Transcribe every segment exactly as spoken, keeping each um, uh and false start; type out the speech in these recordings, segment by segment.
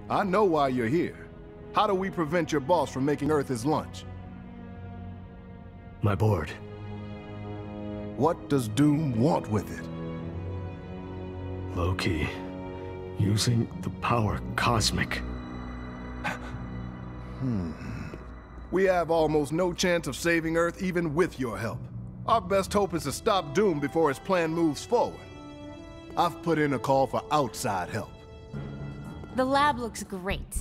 I know why you're here. How do we prevent your boss from making Earth his lunch? My board. What does Doom want with it? Loki. Using the power cosmic. Hmm. We have almost no chance of saving Earth even with your help. Our best hope is to stop Doom before his plan moves forward. I've put in a call for outside help. The lab looks great.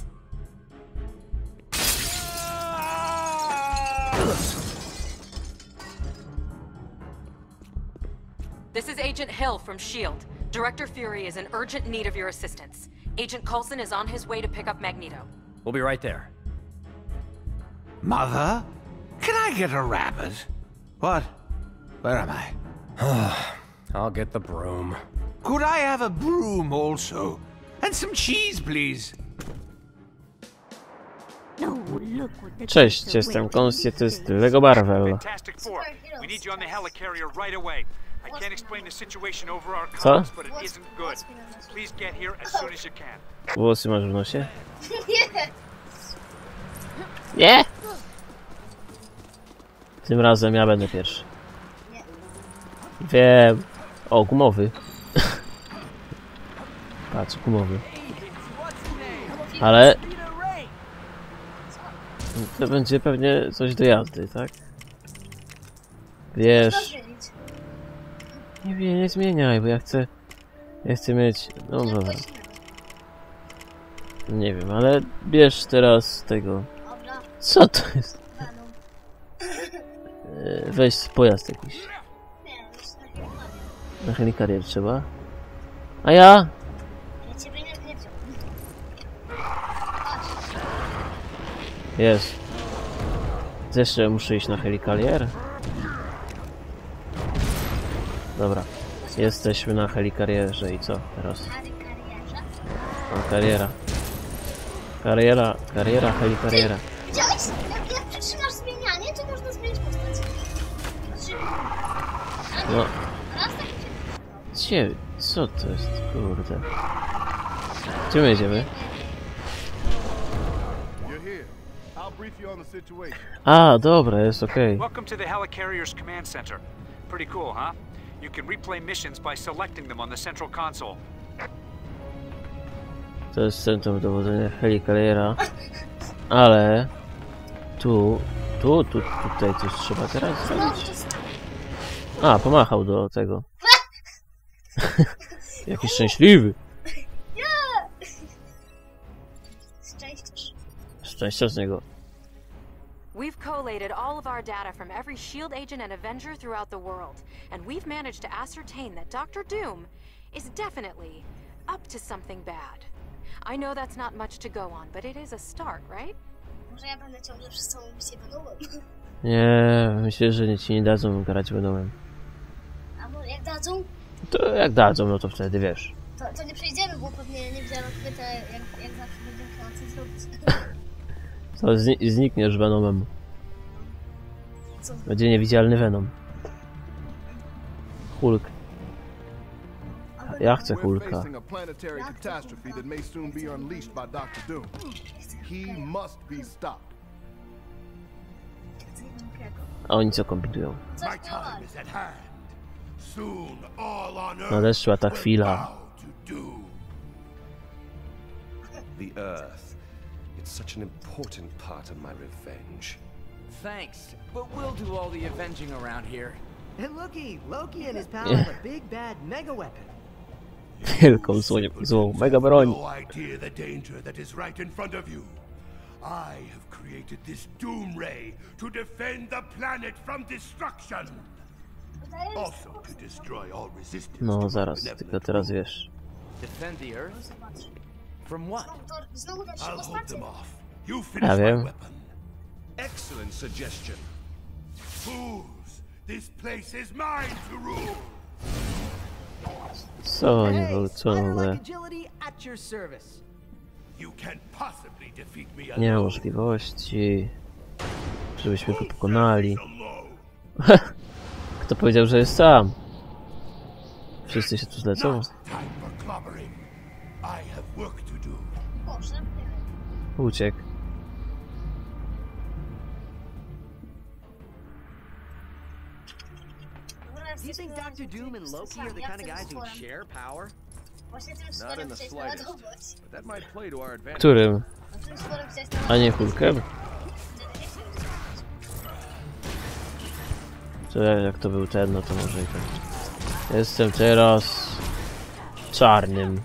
This is Agent Hill from SHIELD. Director Fury is in urgent need of your assistance. Agent Coulson is on his way to pick up Magneto. We'll be right there. Mother? Can I get a rabbit? What? Where am I? I'll get the broom. Could I have a broom also? And some cheese, please. Cześć, jestem Konstytust Lego Marvel. Fantastic Four. We need you on the helicarrier right away. I can't explain the situation over our Co? comms, but it isn't good. Please get here as soon as you can. Włosy masz w nosie? Nie! Tym razem ja będę pierwszy. Wiem. O, gumowy. Patrz, gumowy. Ale... To będzie pewnie coś do jazdy, tak? Wiesz... Nie wiem, nie zmieniaj, bo ja chcę... Ja chcę mieć... No dobra. Nie wiem, ale bierz teraz tego... Co to jest? Weź pojazd jakiś. Na helikarier trzeba. A ja? Jest. Jeszcze muszę iść na helikarier. Dobra. Jesteśmy na helikarierze i co teraz? Na kariera. Kariera, kariera, helikariera. Widziałeś? Jak, jak przytrzymasz zmienianie, to można zmienić postać. No. Raz tak się... Gdzie? Co to jest? Kurde. Gdzie my jedziemy? A, dobra, jest okej. Welcome to the helicarrier's command center. Pretty cool, huh? You can replay missions by selecting them on the central console. To jest centrum dowodzenia helikariera. Ale... Tu... Tu, tu, tutaj coś trzeba teraz zrobić. A, pomachał do tego. Jaki szczęśliwy. Szczęścia z niego. We've collated all of our data from every SHIELD agent and Avenger throughout the world, and we've managed to ascertain that Doctor Doom is definitely up to something bad. I know that's not much to go on, but it is a start, right? Może ja będę ciągle przez całą misję Venomem. Nie, myślę, że nie ci nie dadzą grać Venomem. A może jak dadzą? To jak dadzą, no to wtedy wiesz. To, to nie przejdziemy, bo pewnie nie wziąłem chwytę, jak, jak zawsze będziemy chciał coś zrobić. To zni znikniesz Venomem. Co? Będzie niewidzialny Venom. Hulk. Ja chcę Hulka. A oni co kombinują? Nadeszła ta chwila. The Earth. It's such an important part of my revenge. Thanks, but we'll do all the avenging around here. And looky, Loki and his pal have a big bad mega weapon. Wielką złą mega broń. No idea the danger that is right in front of you. I have created this Doom Ray to defend the planet from destruction. Also to destroy all resistance. No zaraz, tylko teraz wiesz. Defend the Earth? From what? I'll hold them off. You Ja finish my wiem. weapon. Excellent suggestion. Fools! This place is mine to rule. Co oni walczą w ogóle? You can't possibly defeat me Nie ma alone. możliwości, żebyśmy go pokonali. Kto powiedział, że jest sam? Wszyscy się tu zlecą? Not time for clobbering. I have work to do. O, szybkie. Uciekł. Do you think Doctor Doom and Loki are the kind of guys who share power? Właśnie tym Not stworem in the chciałeś slightest. naładować. But that might play to our advantage. Którym? A tym stworem chciałeś A nie Hulkiem? To jak to był ten, no to może i tak. Jestem teraz czarnym.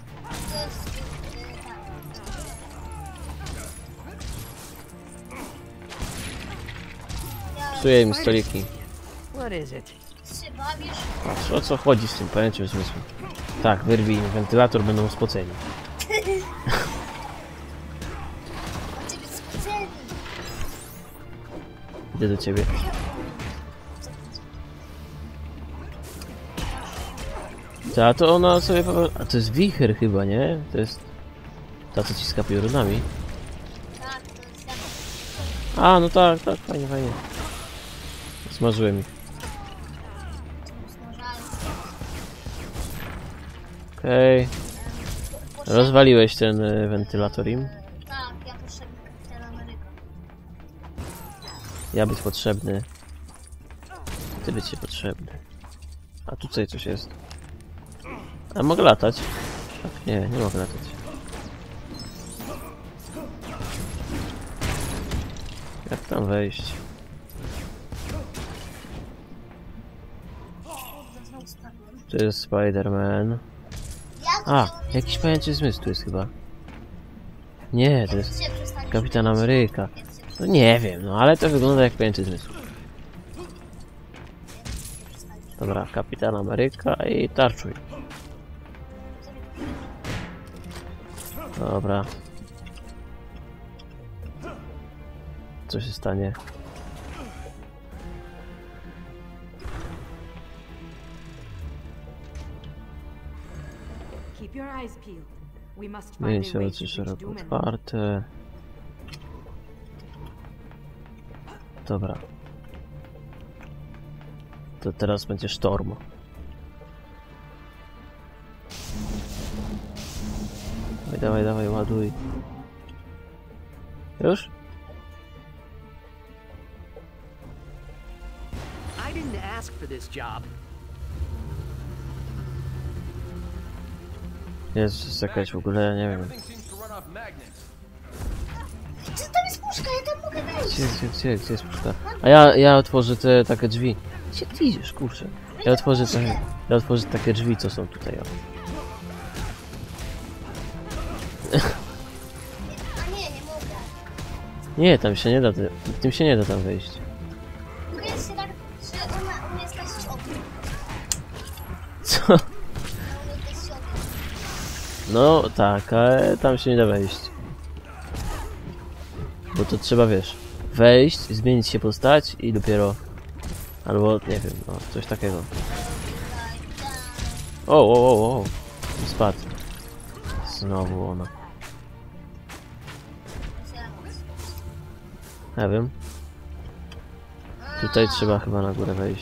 Psuję mi stoliki. What is it? się bawisz? Patrz, o co chodzi z tym pojęciem zmysłu? Tak, wyrwij im wentylator, będą spoceni. Macie być spoceni. Idę do ciebie. Ta, to ona sobie... A to jest wicher chyba, nie? To jest... Ta, co ciska piorunami. Tak, to jest jak... A, no tak, tak, fajnie, fajnie. Smażyłem ich. Okej. Okay. Rozwaliłeś ten y, wentylator im? Tak, ja potrzebny Kapitan Ameryka. Ja być potrzebny. Ty być się potrzebny. A tutaj coś jest. A mogę latać? Tak, nie, nie mogę latać. Jak tam wejść? To jest Spider-Man. A, jakiś pojęcie zmysł tu jest chyba. Nie, to jest Kapitan Ameryka. No nie wiem, no ale to wygląda jak pojęcie zmysłu. Dobra, Kapitan Ameryka i tarczuj. Dobra. Co się stanie? Miej się oczy szeroko otwarte. Dobra. To teraz będzie sztorm. Dawaj, dawaj, dawaj, ładuj. Już? I didn't ask for this job. Jest jakaś w ogóle, nie wiem. Czy tam jest puszka? Ja tam mogę wejść. Gdzie, gdzie, gdzie, gdzie jest puszka? A ja, ja otworzę te takie drzwi. Gdzie ty idziesz, kurczę? Ja otworzę te, ja otworzę takie drzwi, co są tutaj, o. A nie, nie mogę. Nie, tam się nie da, tym się nie da tam wejść. Mogę się tak, że ona umie skasić okno. Co? Ona umie skasić okno. No tak, ale tam się nie da wejść. Bo to trzeba, wiesz, wejść, zmienić się postać i dopiero... Albo, nie wiem, no, coś takiego. O, o, o, o, spadł. Znowu ona. Ja wiem. Tutaj trzeba chyba na górę wejść.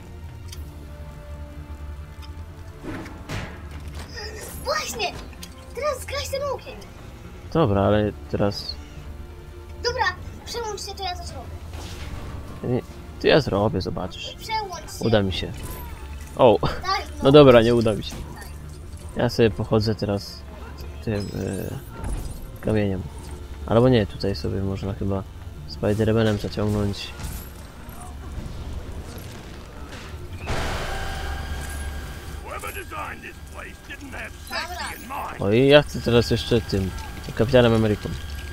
Właśnie! Teraz zgaś ten ogień. Dobra, ale teraz... Dobra, przełącz się, to ja to zrobię. Nie, to ja zrobię, zobaczysz. Przełącz się. Uda mi się. O! Daj, no. No dobra, nie uda mi się. Ja sobie pochodzę teraz tym yy, kamieniem. Albo nie, tutaj sobie można chyba Spider-Manem zaciągnąć. O i ja chcę teraz jeszcze tym Kapitanem Ameryką.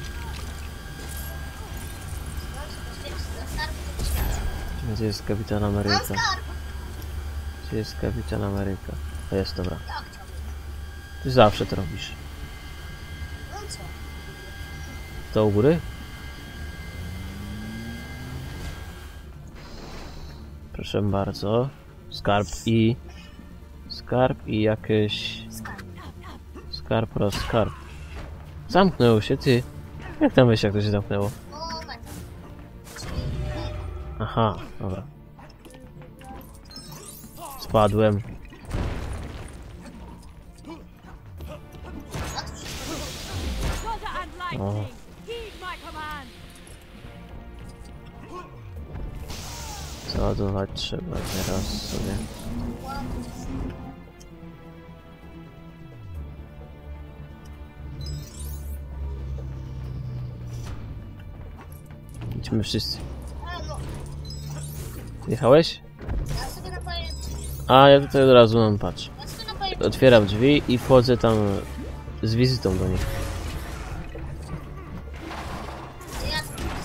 Gdzie jest Kapitan Ameryka? Gdzie jest Kapitan Ameryka? O, jest, dobra. Ty zawsze to robisz. No co? To u góry? Proszę bardzo. Skarb i... Skarb i jakieś... Skarb oraz skarb. Zamknęło się, ty. Jak tam wiesz, jak to się zamknęło? Aha, dobra. Spadłem. O. Załadować trzeba teraz sobie. Idźmy wszyscy. Jechałeś? Ja sobie napaję drzwi. A ja tutaj od razu mam, patrz. Ja sobie napaję Otwieram drzwi i wchodzę tam z wizytą do nich. Ja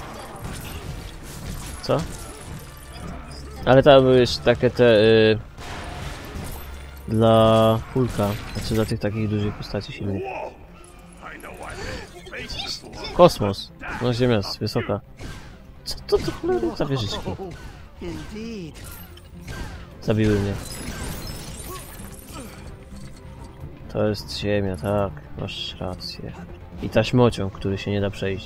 Co? Ale tam były już takie te... Y, dla Hulka, znaczy dla tych takich dużych postaci silnych. Kosmos. No Ziemia jest wysoka. Co to to cholery za wieżyczki? Zabiły mnie. To jest Ziemia, tak. Masz rację. I taśmociąg, który się nie da przejść.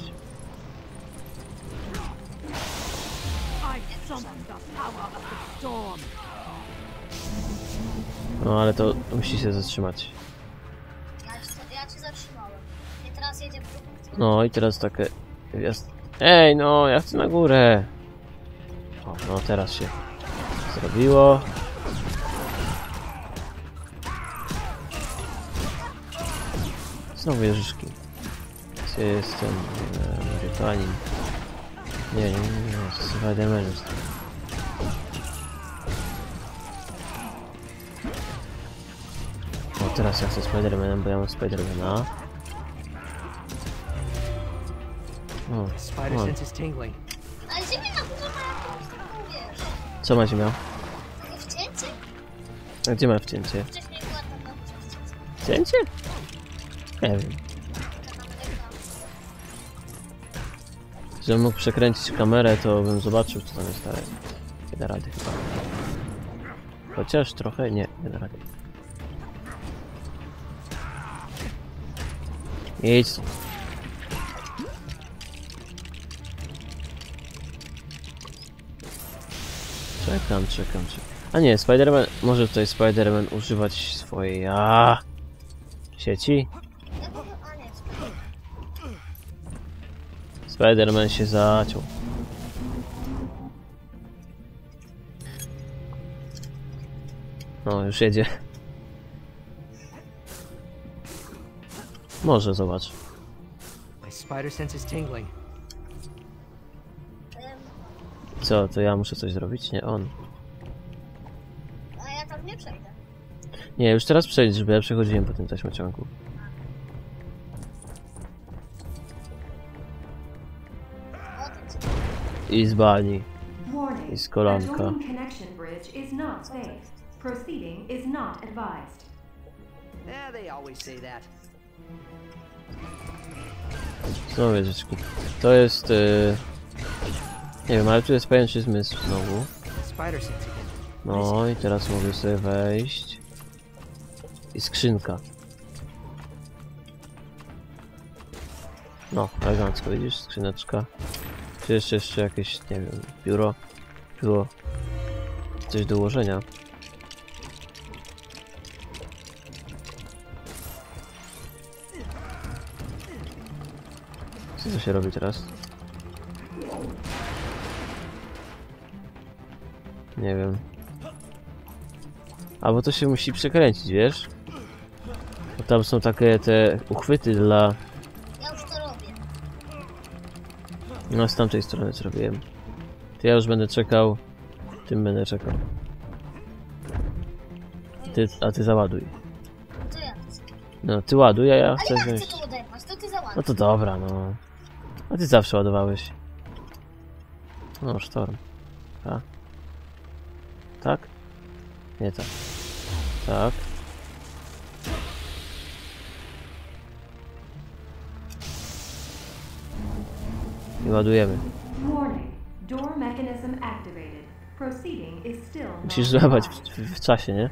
No ale to musi się zatrzymać. Ja cię, ja cię zatrzymałem. I teraz jedzie w drugą stronę. No i teraz takie... Jest... Ej, no, ja chcę na górę. O, no teraz się zrobiło. Znowu wieżyczki. Gdzie jest ten Amerykanin? Nie, nie, nie, nie, to jest Spider-Man. O, teraz ja chcę Spider-Manem, bo ja mam Spider-Mana. O, Spider o. sense is tingling. Ale ziemia na górze ma jakąś taką, wiesz... Co macie miał? Takie wcięcie? A gdzie ma wcięcie? Wcześniej była taka wcięcie. Wcięcie? Nie wiem. Żebym mógł przekręcić kamerę, to bym zobaczył, co tam jest, ale nie da rady chyba. Chociaż trochę nie, nie da rady. Idź. Czekam, czekam, czekam. A nie, Spider-Man... Może tutaj Spider-Man używać swojej... A sieci? Spider-Man się zaciął. No, już jedzie. Może, zobacz. My spider sense is tingling. Co, to ja muszę coś zrobić? Nie, on. A ja tam nie przejdę. Nie, już teraz przejdziesz, bo ja przechodziłem po tym taśmociągu. I z bani. I z kolanka. Yeah, they always say that. Znowu wieżyczki. To jest... Yy... Nie wiem, ale tu jest pajęczy zmysł znowu. Spider sense again. No i teraz mogę sobie wejść. I skrzynka. No, elegancko, widzisz? Skrzyneczka. Czy jeszcze, jeszcze jakieś, nie wiem, biuro? Było coś do ułożenia. Co to się robi teraz? Nie wiem. Albo to się musi przekręcić, wiesz? Bo tam są takie te uchwyty dla... Ja już to robię. No z tamtej strony zrobiłem. To ja już będę czekał. Tym będę czekał. Ty, a ty załaduj. To ja chcę. No ty ładuj, a ja Ale chcę ja chcę wziąć. to oderwać, to ty załaduj. No to dobra, no. A ty zawsze ładowałeś. No, sztorm. Tak? Tak? Nie tak. Tak. I ładujemy. Musisz złapać w, w, w czasie, nie?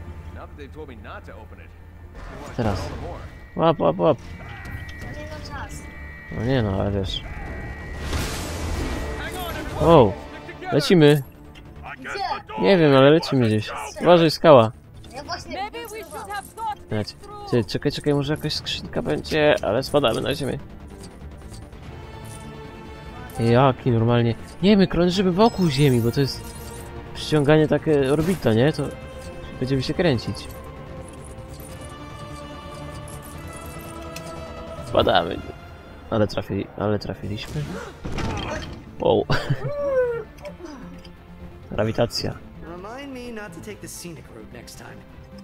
Teraz. Łap, łap, łap. To nie ma czas. No nie no, ale wiesz. O, lecimy. Gdzie? Nie wiem, ale lecimy gdzieś. Uważaj, skała. Ja właśnie... Leć. Ty, czekaj, czekaj, może jakaś skrzynka będzie, ale spadamy na ziemię. Jaki normalnie... Nie, my krążymy wokół Ziemi, bo to jest... Przyciąganie takie orbita, nie? To... Będziemy się kręcić. Spadamy. Ale trafili... Ale trafiliśmy. Wow. Grawitacja. Remind me not to take the scenic route next time.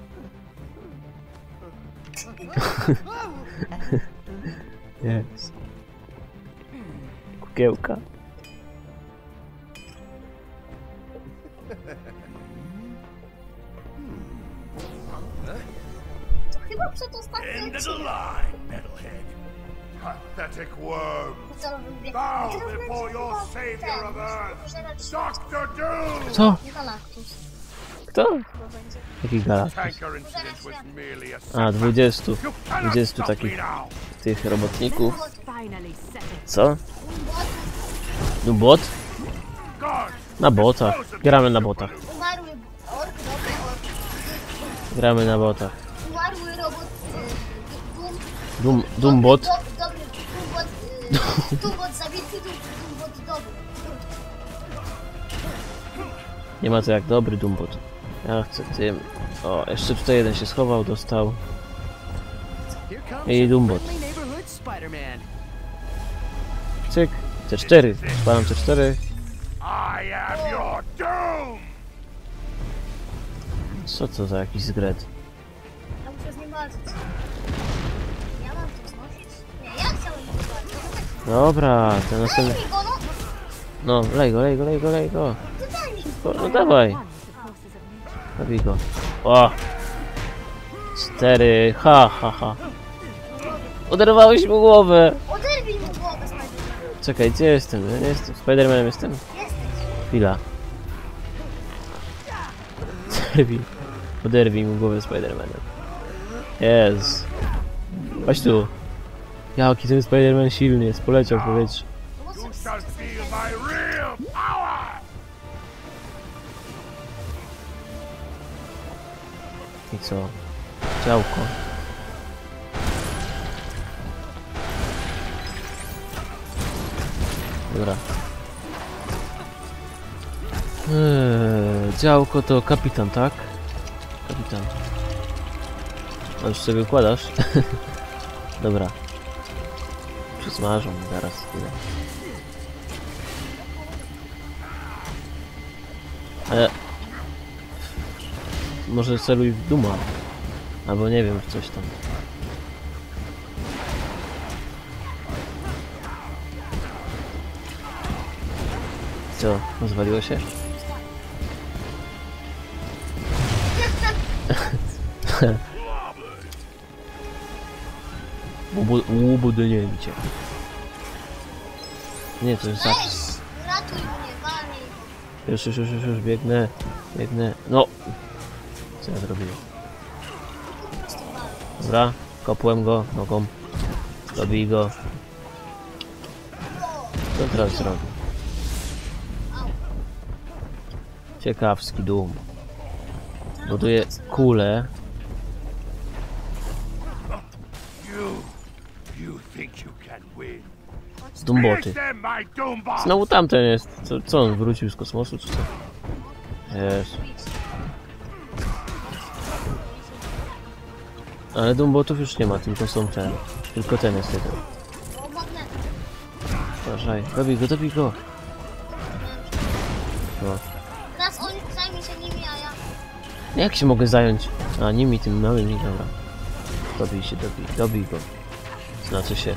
Jest. Kukiełka. Chyba przedostatni End of the odcinek. line, metalhead. Pathetic worm. Bow before your savior of Earth, Doctor Doom! Co? Galactus. Kto? Jaki Galactus? Tanker incident was merely a A, dwudziestu. You cannot dwudziestu stop takich me now. tych robotników. Co? Bot? Na botach. Gramy na botach. Umarły ork, dobry ork. Gramy na botach. Umarły robot. Doom. Dum, Dumbot. Do, dobry. Doombot. y, Doombot zabity, Doom- Doombot dobry. Nie ma to jak dobry Dumbot. Ja chcę tym. O, jeszcze tutaj jeden się schował, dostał. Here comes I your Doombot. friendly neighborhood Spider-Man. Cyk. C cztery. Spalam C cztery. I am your doom! Co to za jakiś zgret? Ja muszę z nim walczyć. Ja mam to znosić? Nie, ja chcę z nim walczyć. Dobra, ten następny. Daj mi go, no. No, lej go, lej go, lej go, lej go. To daj mi. O, no dawaj. Zabij go. O! Cztery. Ha, ha, ha. Oderwałeś mu głowę. Oderwij mu głowę, Spider-Man. Czekaj, gdzie jestem? Ja nie jestem. Spider-Manem jestem? Jesteś. Chwila. Oderwij. Oderwij mu głowę Spider-Manem. Jest. Chodź tu. Jaki ten Spider-Man silny jest. Poleciał w powietrze. You shall feel my real power! I co? Działko. Dobra. Eee, działko to kapitan, tak? Kapitan. A już sobie układasz? Dobra. Przysmażą mi zaraz chwilę. Ale... Może celuj w Duma. Albo nie wiem, coś tam. Co? Rozwaliło się? Ubudnięcie. Nie, to jest zapis. Ratuj mnie, walnij. Już, już, już, już, już, biegnę. Biegnę. No! Co ja zrobiłem? Dobra, kopłem go nogą. Dobij go. Co teraz zrobię? Ciekawski Doom. Buduje kulę. You, you think you can win? Z Dumboty. Finish them, my Doombot! Znowu tamten jest. Co, co on wrócił z kosmosu, czy co? Jest. Ale Dumbotów już nie ma, tylko są ten. Tylko ten jest jeden. O, magnet. Uważaj, dobij go, dobij go. No. Teraz on zajmie się nimi, a ja... Jak się mogę zająć? A nimi, tym małymi, dobra. Dobij się, dobij, dobij go. Znaczy się.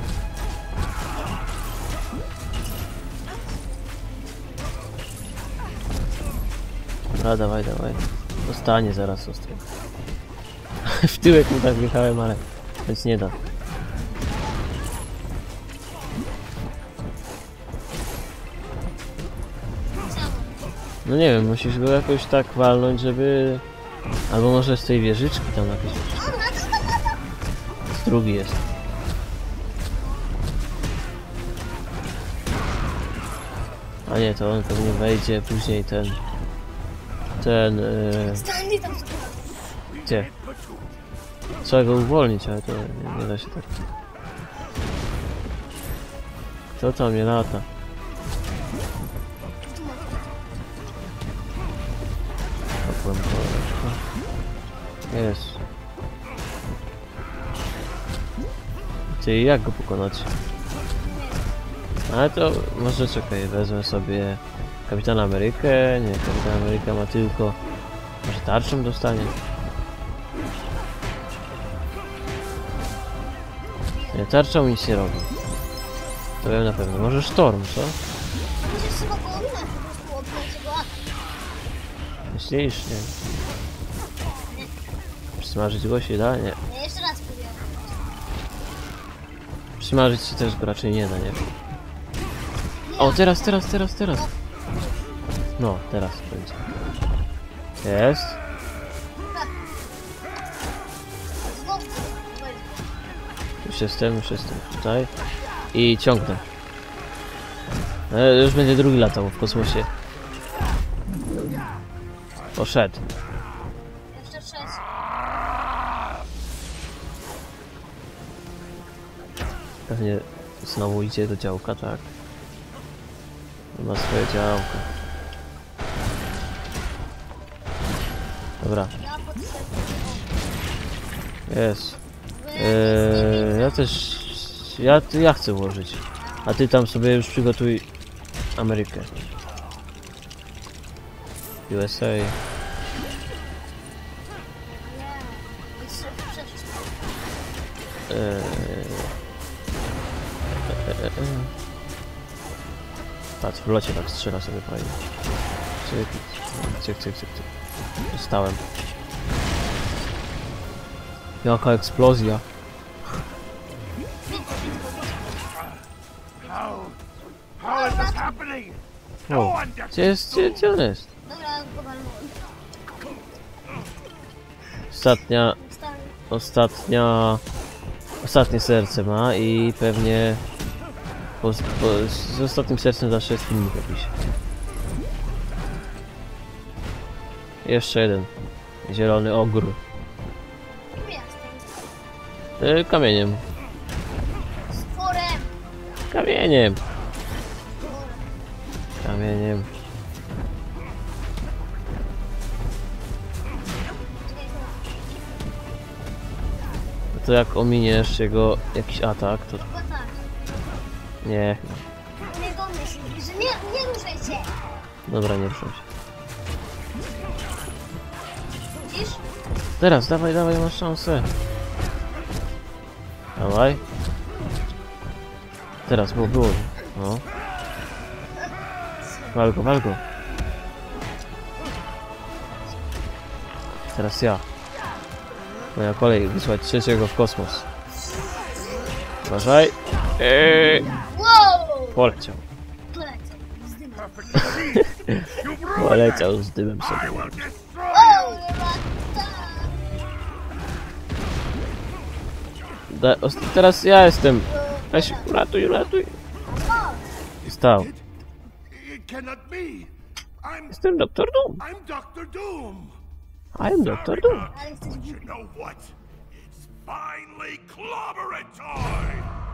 Dobra, dawaj, dawaj. Dostanie zaraz ostry. W tyłek mu tak wjechałem, ale nic nie da. No nie wiem, musisz go jakoś tak walnąć, żeby... Albo może z tej wieżyczki tam jakieś... Drugi jest. A nie, to on pewnie wejdzie później ten... Ten... Yy... Stanley tam... Gdzie? Trzeba go uwolnić, ale to nie, nie da się tak. Kto tam nie lata? Jest. Ty, jak go pokonać? Ale to może czekaj, wezmę sobie Kapitana Amerykę. Nie, Kapitan Ameryka ma tylko... Może tarczą dostanie? Nie, tarczą nic nie robi. To wiem na pewno. Może Storm, co? Myślisz? Nie. Przysmażyć go się da? Nie. Ja jeszcze raz próbuję. Przysmażyć się też go raczej nie da, nie? O, teraz, teraz, teraz, teraz. No, teraz będzie. Jest. Już jestem, już jestem tutaj. I ciągnę. E, już będzie drugi latał w kosmosie. Poszedł. Jeszcze sześć. Pewnie znowu idzie do działka, tak? Ma swoje działko. Dobra. Jest. Eee, ja też... Ja, ja chcę ułożyć. A ty tam sobie już przygotuj Amerykę. U S A. Eee, Patrz, w locie tak strzela sobie fajnie. Cyk, cyk, cyk, cyk, cyk. Dostałem. Jaka eksplozja. O, gdzie jest, gdzie, gdzie on jest? Ostatnia... Ostatnia... Ostatnie serce ma i pewnie... Po, po, z ostatnim sercem zawsze jest filmik jakiś. Jeszcze jeden. Zielony ogór. Yy, kamieniem. Kamieniem. Kamieniem. No to jak ominiesz jego jakiś atak, to... Nie. Nie, nie ruszaj się. Dobra, nie ruszaj się. Widzisz? Teraz, dawaj, dawaj, masz szansę. Dawaj. Teraz, było, było. No. Wal go, wal go. Teraz ja. Moja kolej, wysłać trzeciego w kosmos. Uważaj. Eee. Poleciał. Poleciał z dymem sobie. Da, teraz ja jestem. Weź, uratuj, uratuj. Stał. Jestem doktor Doom. I'm Doctor Doom. I'm Doctor Doom. You know what? It's finally clobbering time.